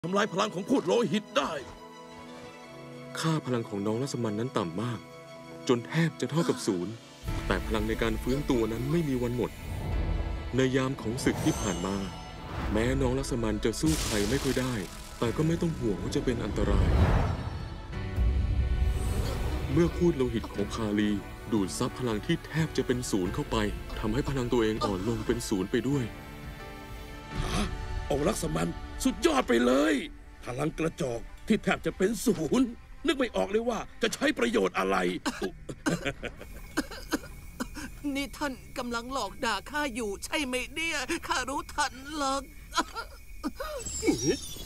ทำลายพลังของพูดโลหิตได้ค่าพลังของน้องรัสมันนั้นต่ำมากจนแทบจะเท่ากับศูนย์แต่พลังในการฟื้นตัวนั้นไม่มีวันหมดในยามของศึกที่ผ่านมาแม้น้องรัสมันจะสู้ใครไม่ค่อยได้แต่ก็ไม่ต้องห่วงว่าจะเป็นอันตรายเมื่อพูดโลหิตของคาลีดูดซับพลังที่แทบจะเป็นศูนย์เข้าไปทำให้พลังตัวเองอ่อนลงเป็นศูนย์ไปด้วยเอาลักษมันสุดยอดไปเลยพลังกระจอกที่แทบจะเป็นศูนย์นึกไม่ออกเลยว่าจะใช้ประโยชน์อะไรนี่ท่านกำลังหลอกด่าข้าอยู่ใช่ไหมเนี่ยข้ารู้ทันหรอก